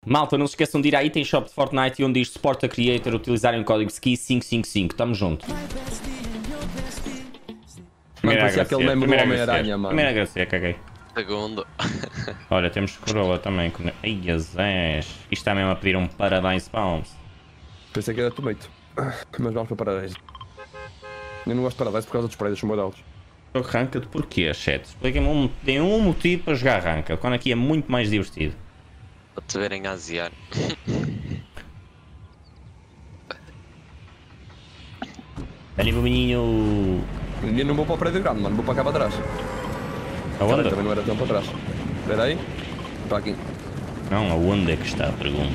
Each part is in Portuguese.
Malta, não se esqueçam de ir à Item Shop de Fortnite onde diz Support a Creator, utilizarem o código SKI555. Tamo junto. Mano, parecia aquele meme do Homem-Aranha, mano. Primeiro agradecer, caguei. Segundo. Olha, temos coroa também. Ai, Zés. Isto está mesmo a pedir um parabéns, palms. Pensei que era tomato. Mas vamos para parabéns. Eu não gosto de parabéns por causa dos prédios, são muito altos. Ranked porquê, chat? Expliquem-me tem um motivo para jogar Ranked, quando aqui é muito mais divertido. Para te verem aziar. Ali, meu menino. Eu não vou para o prédio grande, mano, vou para cá para trás. Aonde? Caralho, também não era tão para trás. Espera aí. Para aqui. Não, aonde é que está a pergunta?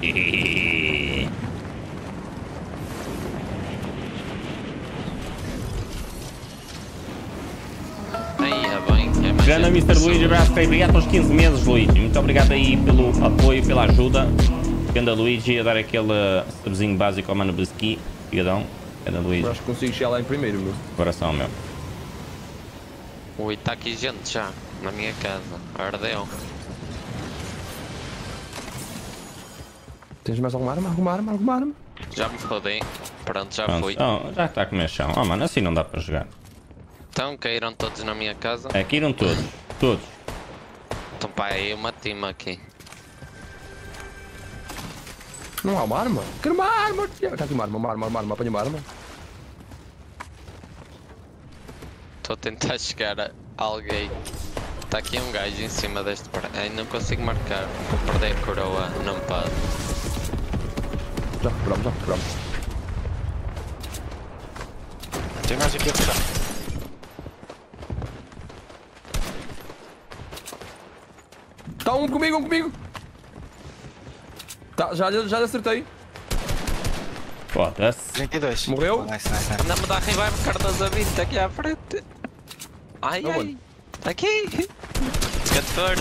Aí, é bem. É mais Grande gente Mr. Luigi, pessoa. abraço, obrigado pelos 15 meses, Luigi. Muito obrigado aí pelo apoio, pela ajuda. Ganda Luigi a dar aquele subzinho básico ao Mano Bisqui. Obrigadão. Ganda Luigi. Eu acho que consigo chegar lá em primeiro, meu. Coração, meu. Ui, está aqui gente já. Na minha casa. Ardeu. Tens mais alguma arma? Alguma arma? Já me fodei. Pronto, já Pronto. fui. Oh, já está a comer chão. Oh, mano, assim não dá para jogar. Então caíram todos na minha casa. É, caíram todos. Todos. Então pá, aí uma tima aqui. Não há uma arma? Quero uma arma! Está aqui uma arma, apanha uma arma. Estou a tentar chegar a alguém. Está aqui um gajo em cima deste prédio. Ai, não consigo marcar. Vou perder a coroa. Não pode. Já recuperamos. Tem mais aqui a puxar. Tá um comigo! Tá, já lhe acertei. Foda-se. 32. Morreu? Nice. Anda-me dar revive Cardoso a 20 aqui à frente. Ai, Aonde? ai. Aqui. 14.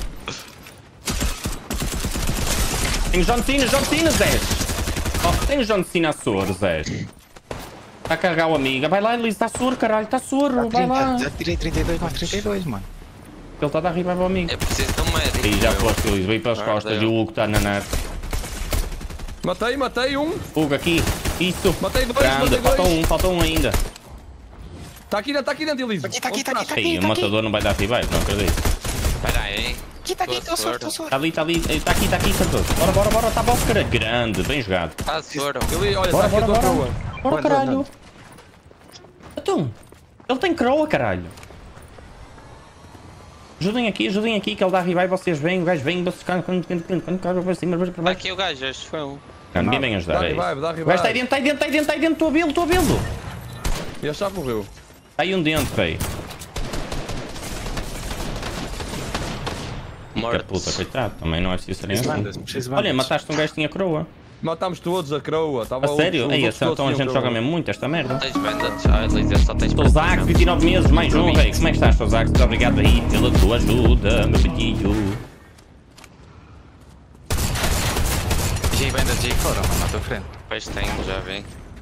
Tem John Cena, Zé. Oh, tem John Cena a soro, Zé. Está a carregar o amigo. Vai lá, Elise, está soro, caralho, está soro. Vai lá. Já tirei 32, mais 32, mano. Ele está a dar revive ao amigo. É preciso de um médico. Aí já meu. foste, Elise. Veio pelas costas e o Hugo está na net. Matei um. Hugo, aqui. Isso. Matei dois, Grande. Falta um ainda. Tá aqui dentro, Elise. Tá aqui. Aí, o matador não vai dar revive, não acredito. Espera aí. Aqui, tô soro. Está ali. Está aqui, Cardoso. Bora. Está bom, cara. Grande. Bem jogado. Está soro. Elise, olha, Bora, tá aqui a tua coroa. Bora, caralho. Então, ele tem croa, caralho. Ajudem aqui, que ele dá revive, vocês vêm, o gajo vem, vocês quando para cima, para Está baixo. aqui o gajo, este foi um. Não, ninguém vem ajudar, Dá é isso. revive, dá O gajo está aí dentro, estou a vê-lo. E a chave morreu. Está aí um dentro, rei. Que Morto. puta, coitado, também não é preciso ser assim. Preciso Olha, mataste um gajo que tinha croa. Matámos todos a coroa. A sério? Ei, então a gente joga mesmo muito esta merda. Tens bandas? Ah, Elisa, só tens Tozax, 29 meses, mais um, rei. Como é que estás, Tozax? Muito obrigado aí pela tua ajuda, meu pedido. G vendas G fora, mano, à tua frente. Depois tenho, já vi.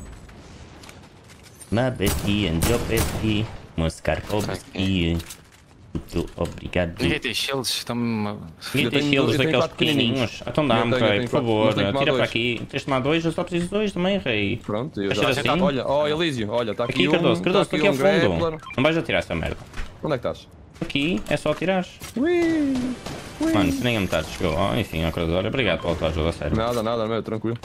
Ma Betty and your Betty, Moskarkovski. Muito obrigado. Ninguém tem shields, estão-me... Ninguém tem shields eu tenho daqueles 4 pequenininhos. pequenininhos. Então dá-me, Eu tenho rei, por quatro, favor. mas tenho que tomar Tira para dois. aqui. Tens de tomar dois, eu só preciso de dois também, rei. Pronto, eu Deixa já assim. Olha, Elísio, olha, está aqui Aqui, um. Cardoso, tá estou aqui ao fundo. grappler. Não vais atirar essa merda. Onde é que estás? Aqui, é só atirar. Mano, se nem a metade chegou. Oh, enfim, ó, Cardoso, olha, obrigado pela tua ajuda, sério. Nada, meu, tranquilo.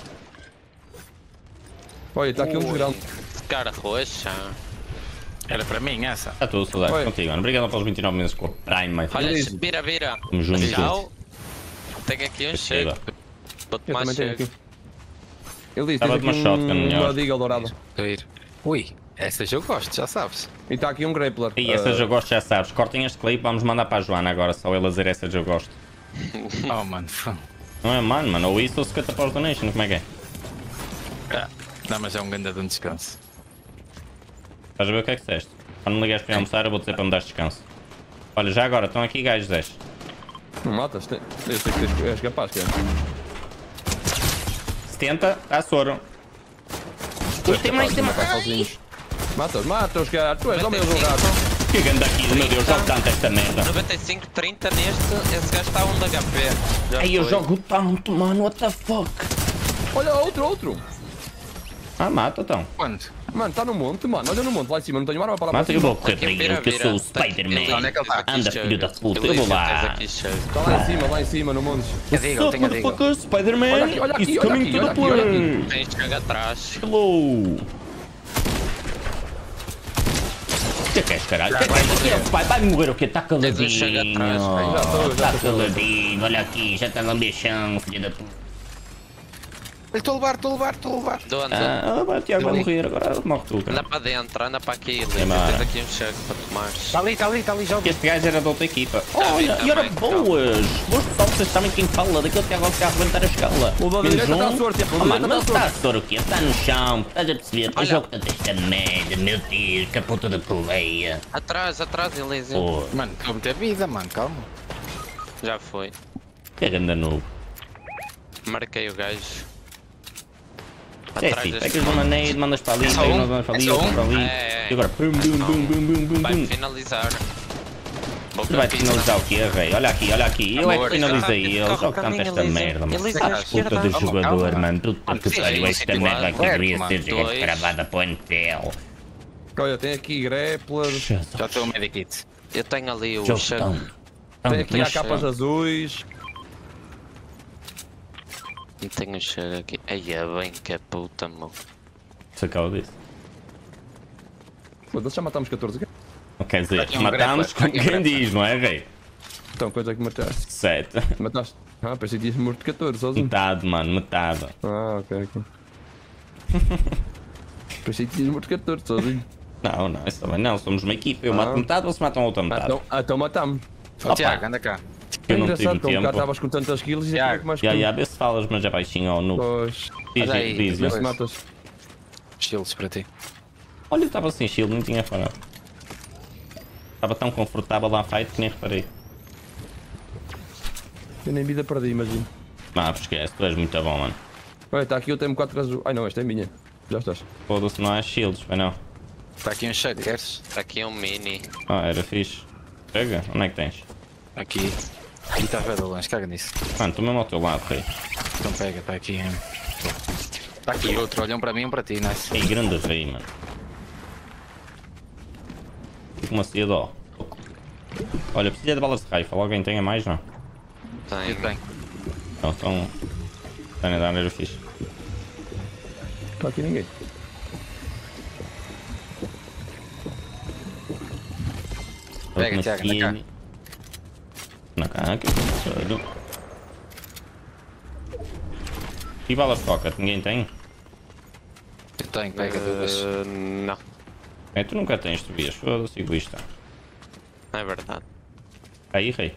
Olha, está aqui um grande. Cara roxa. Era para mim essa. Está tudo, saudades Oi. contigo, mano. Obrigado pelos 29 meses com o Prime, my friend. Olha, Elisa. vira. Tamo junto. Tchau. Tenho aqui um chego. Vou Eu tomar também tenho chego. aqui. Elísio, Estava tens de uma aqui shotgun, melhor. uma Deagle dourada. Estou a ir. Ui, essas eu gosto, já sabes. E está aqui um grappler. E essas eu gosto, já sabes. Cortem este clipe, vamos mandar para a Joana agora. Só ela dizer essas eu gosto. Oh, mano. Não é, mano, ou isso ou 50 para os donation, como é que é? Não, mas é um ganda de um descanso. Estás a ver o que é que disseste? Quando me ligares para ir almoçar, eu vou dizer para me dar descanso. Olha, já agora, estão aqui gajos 10. Não matas? Eu sei que és capaz, que é. 70, está soro. Tem mais. Matar sozinhos. Mata-os, cara. Tu és homem ou um gato? Que grande aquilo, meu Deus, jogo tanto esta merda. 95, 30 neste, esse gajo está 1 de HP. Já Ai, eu foi. jogo tanto, mano, what the fuck? Olha, outro. Ah, mata então. Quando? Mano, tá no monte, mano. Olha no monte lá em cima, não tenho arma para lá. Mata, eu vou correr Aqui para vira, ele, que eu vira. sou o Tá aqui, Spider-Man. Onde é que ele tá? Anda, filho da puta, eu vou Tens lá. aqui cheio. Tá lá em cima, no monte. Tenho a Deagle, tenho a Deagle. Motherfucker, Spider-Man Olha aqui, olha aqui, is olha coming aqui, to olha the aqui, olha plane. Tens de chegar atrás. Hello. O que és, caralho? O que é? Vai morrer o quê? Tá caladinho. chega atrás, Tá caladinho. Olha aqui, já tá no chão, filho da puta. Estou a levar. Do ando. Ah, o Tiago vai morrer, agora morre tu, Anda cara. para dentro, anda para aqui, Liz. Embora. Tens aqui um cheque para tomar. Está ali, joga. Este gajo era da outra equipa. Olha, vi e ora também, boas! Vos pessoal, vocês sabem quem fala, daquele que agora fica a arrebentar a escala. O da direita está à sorte, Oh, mano, mas está a sorte o quê? Está no chão, estás a perceber? O jogo está desta merda, meu Deus, que a puta da poleia. Atrás, Elise. Pô, Mano, estou a meter vida, mano, calma. Já foi. que grande noob. Marquei o gajo. É assim, pegas uma nade, mandas para ali, É só pegas um? uma mandas para ali, É só outra para ali. É. E agora, pum, bum, bum, bum, bum, bum, Vai bum. finalizar. Tu vais finalizar o quê, rei? Olha aqui, olha aqui. Eu é que finalizei ele, jogo tanto esta merda, mano. Elise, Ah, puta do Calma, jogador, calma. mano. Puta que Sim, pariu, sim, esta sim, merda aqui claro, devia mano. ser jogada Dois. gravada para o NFL. Olha, tem aqui grapplers. Já estou a medikit. Eu tenho ali o Jogo cheque. tanto. Tem aqui mas, há capas azuis. E tenho o cheque aqui. Ai, é bem que é puta, meu. Se acaba disso. Foda-se, já matámos 14. Quer dizer, Aqui um matámos grappler, como aqui um quem grappler. diz, não é, rei? Então, coisa que mataste. 7. Mataste. Ah, pensei que tinhas morto 14 sozinho. Metade, mano, metade. Ah, ok. Pensei que tinhas morto 14 sozinho. Não, não, isso também não. Somos uma equipa. Eu Ah. mato metade, vocês matam a outra metade. Então matámos. Ó, Tiago, anda cá. É Eu não tive engraçado, como cá tempo. estavas com tantas kills e Tiago, aquilo que mais Já, vê se falas, mas é baixinho ou no. Pois, Diz, Olha aí, diz, vê diz. se matas. Estilos para ti. Olha, eu estava sem shield, nem tinha falado. Estava tão confortável lá a fight que nem reparei. Eu nem vida perdi, imagino. Ah, esquece, tu és muito bom, mano. Olha, está aqui o TM4 azul. Ai não, esta é minha. Já estás. Foda-se, não há shields, vai não. Está aqui um cheque, queres? Está aqui um mini. Ah, era fixe. Pega, onde é que tens? Aqui. E está a ver de longe, caga nisso. Mano, estou mesmo ao teu lado, rei. Então pega, está aqui. Está aqui outro, olha um para mim, um para ti, nice. Ei, grande rei, mano. Fico uma cedo, ó. Olha, precisa de balas de rifle. Alguém tem a mais, não? Tem. Eu tenho. Não, estão. Estão a dar era fixe. Está aqui ninguém. Pega, Outra Tiago, anda cá. skin. Na cá, que sério. E balas de rocket, ninguém tem? Eu tenho, pega duas. Não, É, tu nunca tens, tu vias. Foda-se, egoísta. não é verdade. Aí, rei.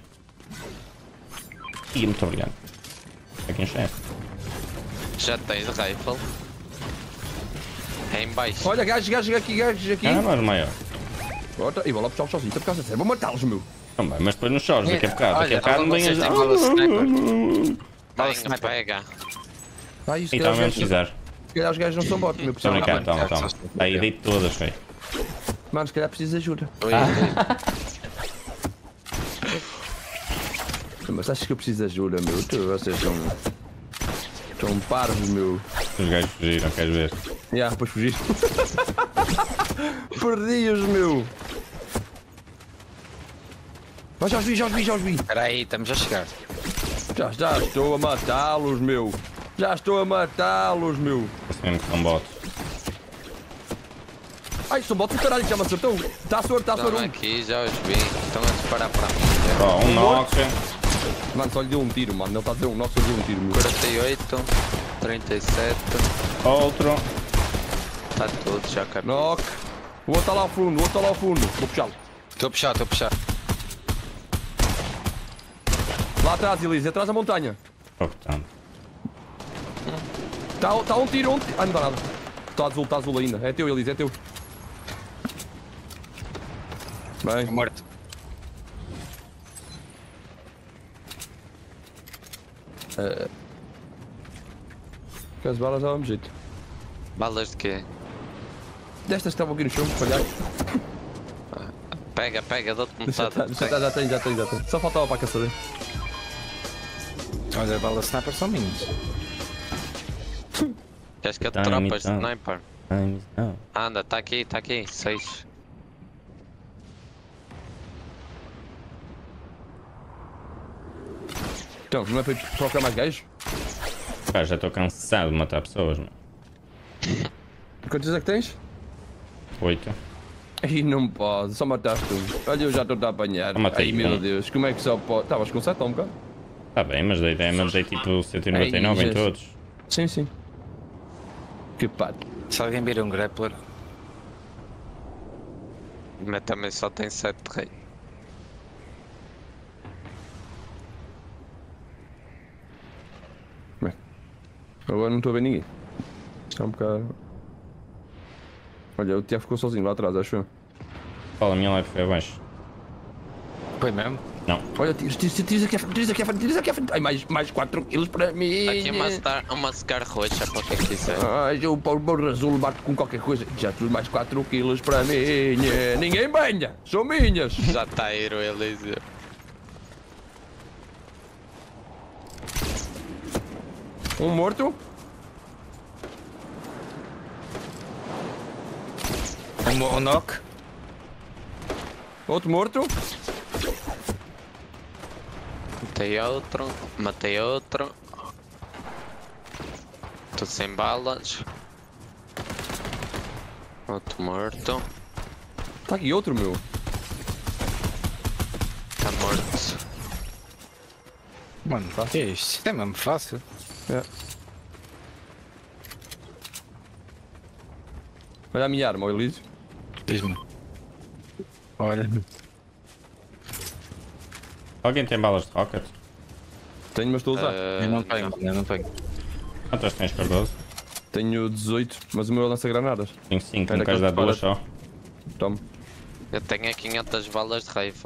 Ih, muito obrigado. Aqui um chefe. Já tens rifle. É em baixo. Olha, gajos aqui. Ah, mas maior. Bota, e vou lá puxar o sozinho, por causa sério. Vou matá-los, meu. Também, mas depois nos choros, daqui a bocado. Daqui a Olha, bocado não vocês venhas. têm bola sniper. Bala Tenho, sniper. pega. Ah, isso E se também calhar, vamos precisar. se calhar os gajos não são bots, meu. Estou a Precisam. brincar, toma, toma. Aí, deito todas, rei. Mano, se calhar preciso de ajuda. Oi, Mas achas que eu preciso de ajuda, meu? Vocês são. São parvos, meu. Os gajos fugiram, queres ver? Já, depois fugir. Perdi-os, meu. Mas já os vi. Espera aí, estamos a chegar. Já estou a matá-los, meu. Já estou a matá-los, meu. Parece mesmo que são bots. Ai, são bots do caralho, já me acertou. Está a sorte Estão um. aqui, já os vi. Estão a disparar para mim. Ó, um knock. Mano, só lhe deu um tiro, mano. Ele está a dizer um knock, só lhe deu um tiro, meu. 48, 37. Outro. Está tudo, já acabou. Knock. O outro está lá ao fundo, Vou puxá-lo. Estou a puxar. Lá atrás, Elise, atrás da montanha. Oh, tanto. Está um tiro. Ai, não dá nada. Está azul ainda. É teu, Elise, é teu. Bem. Morto. Que as balas davam jeito. Balas de quê? Destas que estavam aqui no chão, falhar. Pega, dou-te Já metade. já tenho. Só faltava para a caçadeira. Olha, balas sniper são minhas. Queres que eu te Time, tropas de time. sniper? Não. Anda, tá aqui, 6. Então, não é para ir procurar mais gajos? Pá, já estou cansado de matar pessoas, mano. Quantos é que tens? 8. Ai, não pode, só mataste um. Olha, eu já estou a apanhar. Eu matei Ai, meu um. Deus, como é que só pode. Estavas com 7 ou um bocado? Tá bem, mas dei damage, dei tipo 199 Ai, em Jesus. todos. Sim. Que pato. Se alguém vir um grappler, Mas também só tem 7 rei. Agora não estou a ver ninguém. Está um bocado. Olha, o Tiago ficou sozinho lá atrás, acho eu. Fala, a minha live foi abaixo. foi mesmo? Não. Olha, tiras aqui à frente. Ai, mais 4 quilos para mim. Aqui uma Scar roxa para quem quiser. Ai, o Paulo Azul bate com qualquer coisa. Já tudo mais 4 quilos para mim. Ninguém banha, são minhas. Já está a ir o Elísio. Um morto. Um knock. Outro morto. Matei outro. Tô sem balas. Outro morto. Tá aqui outro, meu. Tá morto. Mano, o que é isto? Isto é mesmo fácil. É. Olha a minha arma, o Elísio. Diz-me. Olha. Alguém tem balas de rocket? Tenho, mas estou a usar. Eu não tenho, mano, eu não tenho. Quantas tens, Cardoso? Tenho 18, mas o meu lança granadas. Tenho 5, Era não queres aquele dar duas disparate. só? Toma. Eu tenho 500 balas de rifle.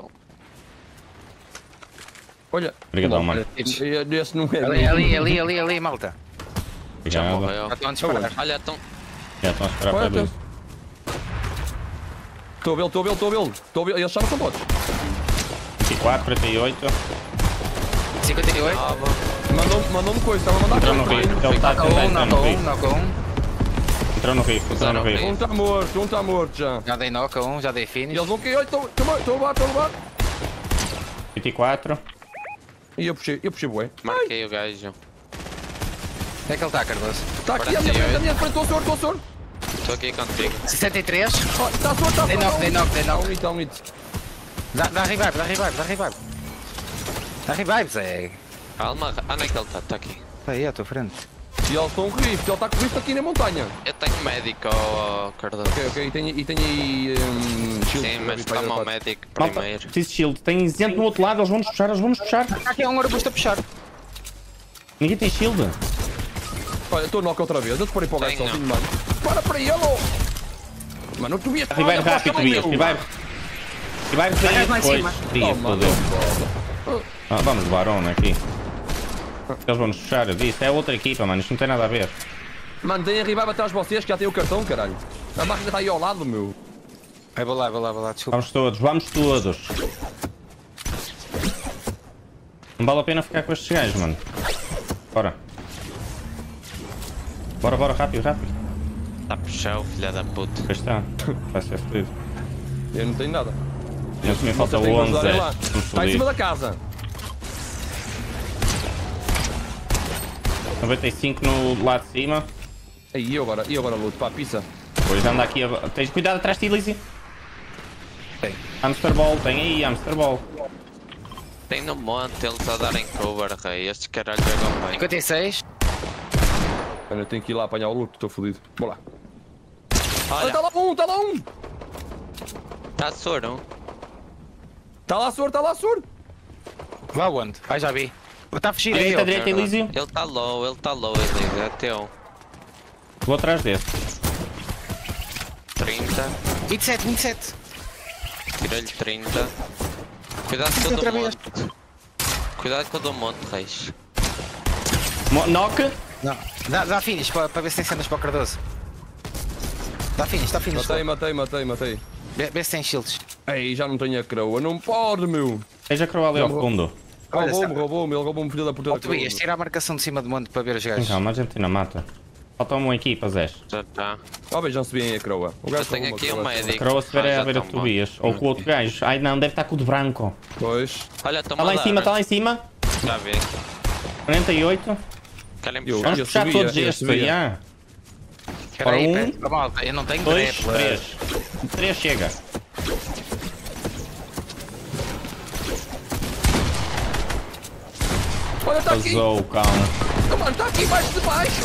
Olha. Obrigadão, Bom, mano. Esse não é. Ali, malta. Já Obrigado. morreu. Já estão a disparar. Olha, então. Já estão a esperar Olha, para ver. estou a vê-lo. Eles chamam-se bots. 24, 38. 58. Mandou-me coisa, estava a mandar Entrou no coisa. riff. Ele está a tentar entrar no riff. Knock um. Entrou no riff, entrou no riff. Um está morto já. Já dei knock a um, já dei E finish. eles vão cair, olha, estou a levar. 24. E eu puxei bué. Marquei o gajo. Onde é que ele está, Cardoso? Está aqui à minha frente, estou a sorte. Estou aqui contigo. 63. Está a sorte, Dei knock. Dá um hit. Dá revive. Dá revive, Zé. Calma, onde é que ele está? Está aqui. Está aí à tua frente. E eles estão com rift, ele está com rift aqui na montanha. Eu tenho médico, Cardoso. Ok, e tenho aí shield. Sim, mas toma o médico Malta, primeiro. preciso de shield. Tem gente no outro lado, eles vão nos puxar. Está aqui um arbusto a puxar. Ninguém tem shield. Olha, estou knock outra vez, eu te parei para o gajo Tenho. sozinho, mano. Para ele! Mano, tu vias... Revive rápido, Tobias. Revive. Revive lá em depois. cima. Ih, Toma, fodeu. Vamos de Barão aqui. Eles vão nos puxar, eu disse. É outra equipa, mano. Isto não tem nada a ver. Mano, tem a revive atrás de vocês que já tem o cartão, caralho. A máquina está aí ao lado, meu. Ai, vou lá, desculpa. Vamos todos. Não vale a pena ficar com estes gajos, mano. Bora, rápido. Está a puxar o filho da puta. Aí está. Vai ser fodido. Eu não tenho nada. Mas me falta Vocês têm que 11, ajudar é. lá. Está em cima da casa. 95 no lado de cima. Aí, e agora luto, pá, pizza. Depois anda aqui. Tens cuidado atrás de ti, Lizzie. Tem. Hamster Ball, tem aí, Hamster Ball. Tem no monte eles a darem cover, rei. Estes caralhos jogam bem. 56. Mano, eu tenho que ir lá apanhar o luto, estou fodido. Bora lá. Olha, está lá um! Está soro. Está lá surdo! Lá onde? Ai, já vi. Está a fugir aí, Direita, ó. direita, Elísio. Ele está low, Elísio. É teu. Vou atrás desse. 30. 27. Tirei-lhe 30. Cuidado com o Outra do vez. monte. Cuidado com o do monte, reis. Knock. Não. Dá finish para ver se tem cenas para o Cardoso. Dá finish. Matei. Vê se tem shields. Ei, já não tenho a croa. Não pode, meu. Seja a croa ali ao fundo. Olha, Roubou-me. Ele roubou-me, filho da puta da croa. Tobias, tira a marcação de cima do monte para ver os gajos. Calma, a Argentina mata. Falta uma equipa, Zé. Já está. Ó, vejam-se bem a croa. O Eu gajo tenho roubou aqui uma um croa. médico. A croa se vier Ah, é já a beira de tão bom. Tobias. Ou com o outro gajo. Ai não, deve estar com o de branco. Pois. Olha, Está toma lá em cima, está lá em cima. Já vi. 48. Querem Eu- puxar? Vamos eu puxar subia, todos eu estes subia. aí, ah. Espera aí, Ora, pera. Malta, eu não tenho 2, grapple. 3. 3 chega. Olha, está aqui. Vazou, calma. Mano, está aqui embaixo de baixo.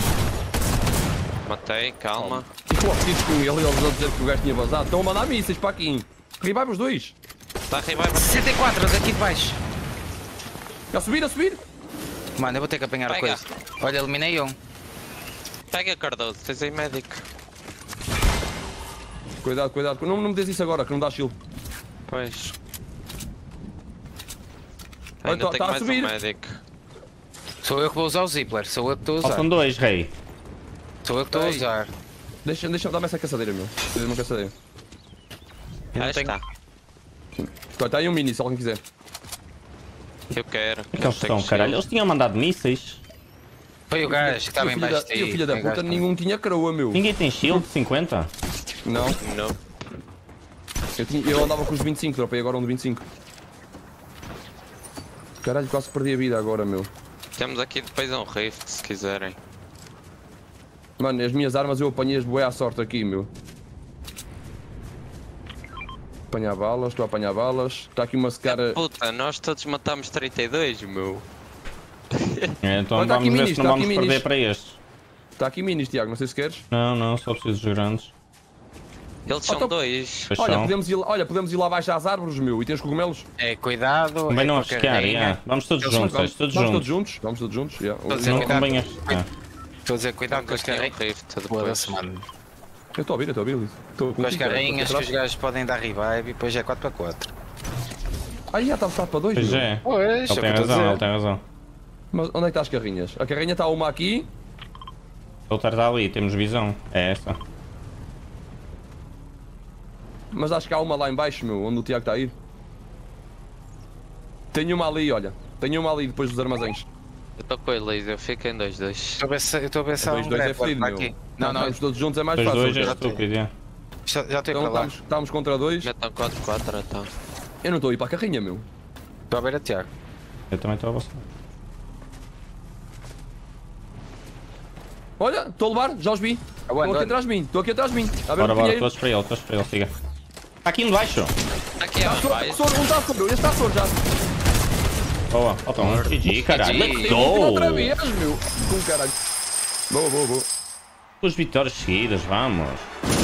Matei, calma. E com apetites com ele, eles a dizer que o gajo tinha vazado. Estão a mandar mísseis para aqui. Revive os dois. Está a revive. 64, daqui de baixo. A subir, a subir. Mano, eu vou ter que apanhar a Pega. coisa. Olha, eliminei um. Pega, Cardoso, tens aí médico. Cuidado, cuidado. Não me des isso agora, que não dá shield. Pois. Olha, Ainda tá tenho a mais um subir. médico. Sou eu que vou usar o Zippler, sou eu que estou a usar. Faltam 2, rei. Sou eu que estou a Ei. usar. Deixa, dá-me essa caçadeira, meu. Preciso de uma caçadeira. Aí tenho- está. Está aí um mini, se alguém quiser. Eu quero. Onde é que eles estão, caralho? Eles tinham mandado mísseis. Foi o gajo que estava em filho baixo da, de e o ti. filho da Foi o gajo puta, que- nenhum tinha croa, meu. Ninguém tem shield de 50? Não. Não. Eu andava com os 25, dropei agora um de 25. Caralho, quase perdi a vida agora, meu. Temos aqui depois um rift, se quiserem. Mano, as minhas armas eu apanhei as bué à sorte aqui, meu. Apanhar balas, estou a apanhar balas. Está aqui uma secara. Puta, nós todos matámos 32, meu. Então Olha, tá aqui vamos ver minis, se não tá vamos aqui perder minis. para estes. Está aqui minis, Tiago, não sei se queres. Não, só preciso dos grandes. Eles são Então- dois. Pois Olha, são. podemos ir lá abaixo às árvores, meu. E tens cogumelos? É, cuidado. Convém é não com a arriscar, carrinha. yeah. Vamos todos Eles são- juntos, todos Vamos todos juntos. juntos? Vamos todos juntos? Yeah. Estou a dizer, Não cuidado. convém arriscar. Estou a dizer, cuidado com as Aqui é um carrinhas. rift depois. Foda-se, mano. Eu estou a ouvir, Luís. Estou Com as contigo, cara. carrinhas que Atrás. os gajos podem dar revive e depois é 4x4. Ah, já está para 2, Pois meu. é. Pois, Ele tem razão, ele tem razão. Mas onde é que está as carrinhas? A carrinha está uma aqui. A outra está ali, temos visão. É essa. Mas acho que há uma lá em baixo, meu, onde o Tiago está a ir. Tenho uma ali, olha. Tenho uma ali depois dos armazéns. Eu estou com o laser, eu fico em 2-2. Estou a ver se há um 2-2 é grappler fedido, para meu. aqui. Não, não, Estamos todos juntos é mais Dois fácil. dois é cara. estúpido, é. já estou Então para lá. estamos contra 2. Já estão 4-4, então. Eu não estou a ir para a carrinha, meu. Estou a ver a Tiago. Eu também estou a você. Olha, estou a levar, já os vi. Estão aqui atrás de mim, estou aqui atrás de mim. A ver Bora, o bora, pinheiro. todos para ele, siga. Está aqui embaixo. Aqui é onde vai. Soro, um está soro, este está soro já. Boa, falta um. GG, caralho. GG. Let's Tem outra go! vez, meu. Com caralho. Boa, boa, boa. Duas vitórias seguidas, vamos.